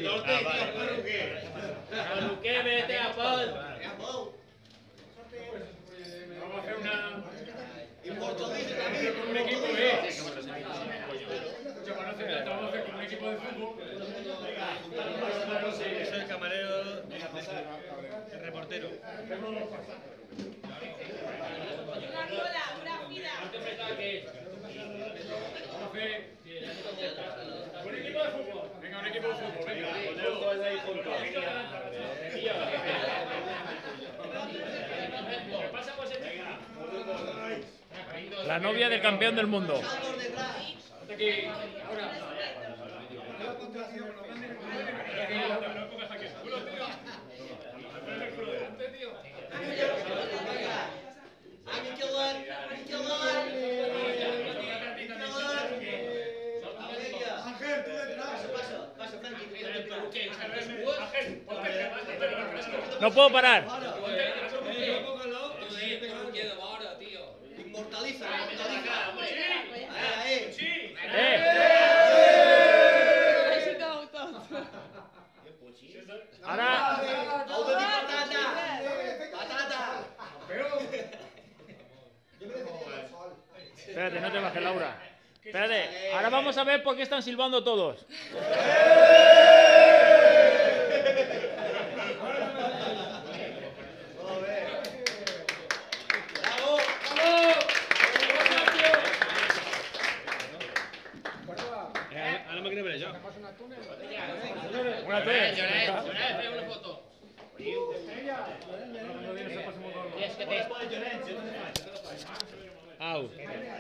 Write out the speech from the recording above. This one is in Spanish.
Luque, vete a Paul. Vamos a hacer una... Inmortaliza un equipo B. Yo conozco que vamos a hacer con un equipo de fútbol. Soy el camarero, el reportero. Una cola, una fila. Vamos a hacer... Un equipo de fútbol. Venga, un equipo de fútbol. Venga. La novia del campeón del mundo. No puedo parar. Inmortaliza. Ahora. Espérate, no te bajes, Laura. Espérate, ahora vamos a ver por qué están silbando todos. Ahora me quiero ver yo. Una tres. Una foto. Au.